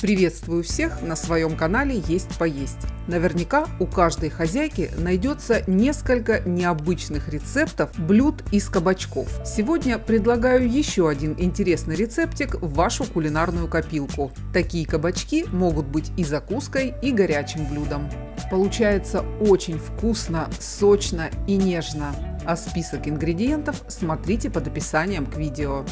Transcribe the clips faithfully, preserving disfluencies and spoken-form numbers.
Приветствую всех на своем канале «Есть поесть». Наверняка у каждой хозяйки найдется несколько необычных рецептов блюд из кабачков. Сегодня предлагаю еще один интересный рецептик в вашу кулинарную копилку. Такие кабачки могут быть и закуской, и горячим блюдом. Получается очень вкусно, сочно и нежно. А список ингредиентов смотрите под описанием к видео.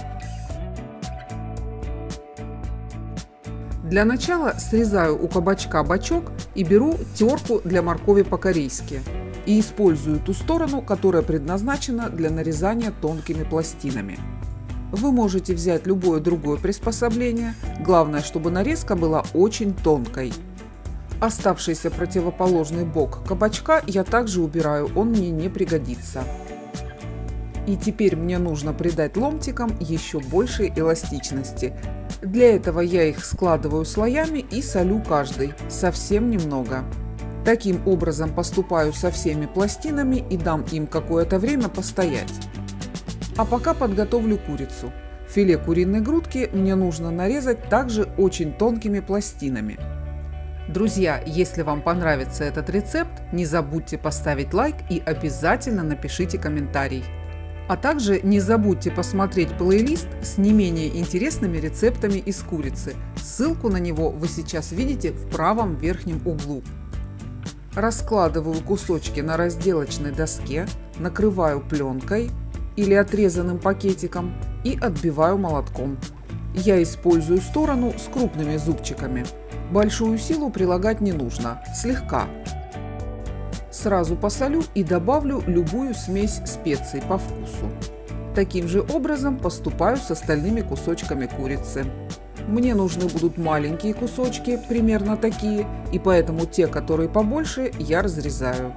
Для начала срезаю у кабачка бочок и беру терку для моркови по-корейски. И использую ту сторону, которая предназначена для нарезания тонкими пластинами. Вы можете взять любое другое приспособление, главное, чтобы нарезка была очень тонкой. Оставшийся противоположный бок кабачка я также убираю, он мне не пригодится. И теперь мне нужно придать ломтикам еще большей эластичности. Для этого я их складываю слоями и солю каждый, совсем немного. Таким образом поступаю со всеми пластинами и дам им какое-то время постоять. А пока подготовлю курицу. Филе куриной грудки мне нужно нарезать также очень тонкими пластинами. Друзья, если вам понравится этот рецепт, не забудьте поставить лайк и обязательно напишите комментарий. А также не забудьте посмотреть плейлист с не менее интересными рецептами из курицы. Ссылку на него вы сейчас видите в правом верхнем углу. Раскладываю кусочки на разделочной доске, накрываю пленкой или отрезанным пакетиком и отбиваю молотком. Я использую сторону с крупными зубчиками. Большую силу прилагать не нужно, слегка. Сразу посолю и добавлю любую смесь специй по вкусу. Таким же образом поступаю с остальными кусочками курицы. Мне нужны будут маленькие кусочки, примерно такие, и поэтому те, которые побольше, я разрезаю.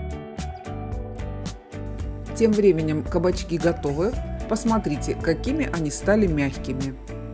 Тем временем кабачки готовы. Посмотрите, какими они стали мягкими.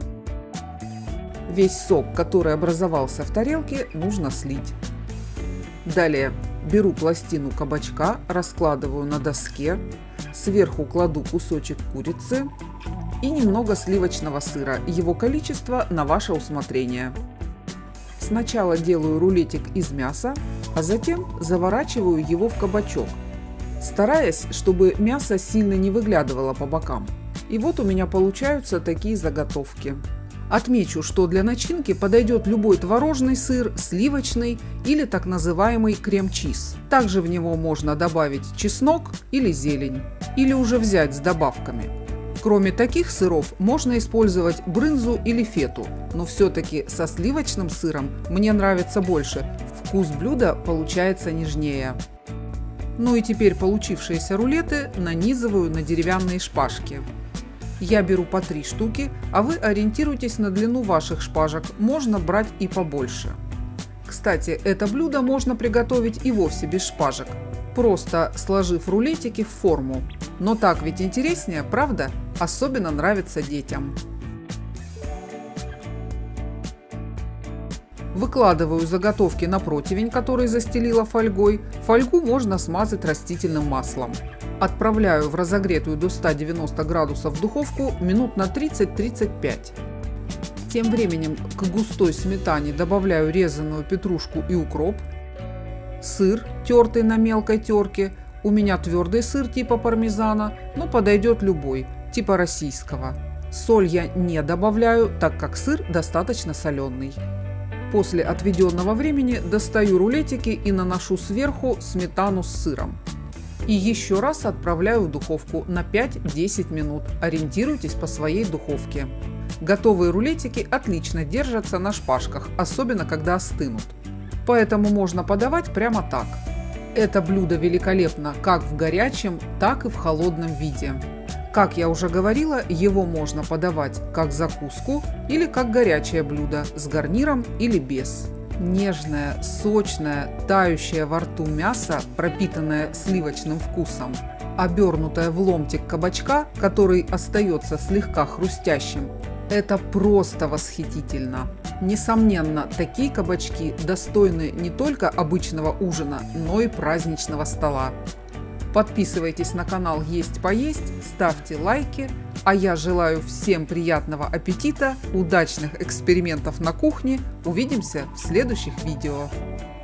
Весь сок, который образовался в тарелке, нужно слить. Далее беру пластину кабачка, раскладываю на доске, сверху кладу кусочек курицы и немного сливочного сыра, его количество на ваше усмотрение. Сначала делаю рулетик из мяса, а затем заворачиваю его в кабачок, стараясь, чтобы мясо сильно не выглядывало по бокам. И вот у меня получаются такие заготовки. Отмечу, что для начинки подойдет любой творожный сыр, сливочный или так называемый крем-чиз. Также в него можно добавить чеснок или зелень, или уже взять с добавками. Кроме таких сыров можно использовать брынзу или фету, но все-таки со сливочным сыром мне нравится больше, вкус блюда получается нежнее. Ну и теперь получившиеся рулеты нанизываю на деревянные шпажки. Я беру по три штуки, а вы ориентируйтесь на длину ваших шпажек, можно брать и побольше. Кстати, это блюдо можно приготовить и вовсе без шпажек, просто сложив рулетики в форму. Но так ведь интереснее, правда? Особенно нравится детям. Выкладываю заготовки на противень, который застелила фольгой. Фольгу можно смазать растительным маслом. Отправляю в разогретую до ста девяноста градусов духовку минут на тридцать-тридцать пять. Тем временем к густой сметане добавляю резаную петрушку и укроп, сыр, тертый на мелкой терке. У меня твердый сыр типа пармезана, но подойдет любой, типа российского. Соль я не добавляю, так как сыр достаточно соленый. После отведенного времени достаю рулетики и наношу сверху сметану с сыром. И еще раз отправляю в духовку на пять-десять минут. Ориентируйтесь по своей духовке. Готовые рулетики отлично держатся на шпажках, особенно когда остынут. Поэтому можно подавать прямо так. Это блюдо великолепно как в горячем, так и в холодном виде. Как я уже говорила, его можно подавать как закуску или как горячее блюдо с гарниром или без. Нежное, сочное, тающее во рту мясо, пропитанное сливочным вкусом, обернутое в ломтик кабачка, который остается слегка хрустящим. Это просто восхитительно. Несомненно, такие кабачки достойны не только обычного ужина, но и праздничного стола. Подписывайтесь на канал «Есть поесть», ставьте лайки, А я желаю всем приятного аппетита, удачных экспериментов на кухне. Увидимся в следующих видео.